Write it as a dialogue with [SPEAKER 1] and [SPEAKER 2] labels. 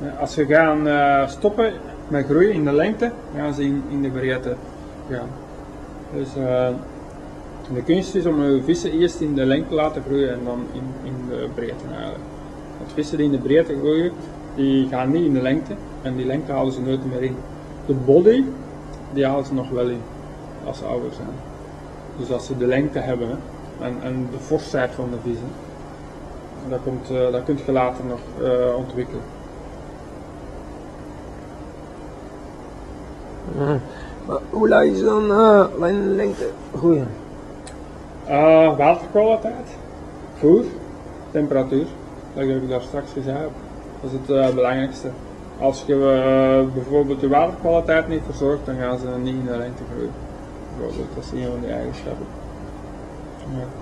[SPEAKER 1] Als ze gaan stoppen met groeien in de lengte, gaan ze in de breedte gaan. Dus de kunst is om je vissen eerst in de lengte te laten groeien en dan in de breedte eigenlijk. Want vissen die in de breedte groeien, die gaan niet in de lengte en die lengte halen ze nooit meer in. De body, die halen ze nog wel in als ze ouder zijn. Dus als ze de lengte hebben en de forsheid van de vissen, dat kun je later nog ontwikkelen.
[SPEAKER 2] Maar hoe laat je ze dan in de lengte groeien?
[SPEAKER 1] Waterkwaliteit, voer, temperatuur, dat ik daar straks gezegd heb. Dat is het belangrijkste. Als je bijvoorbeeld de waterkwaliteit niet verzorgt, dan gaan ze niet in de lengte groeien. Bijvoorbeeld, dat is een van die eigenschappen. Ja.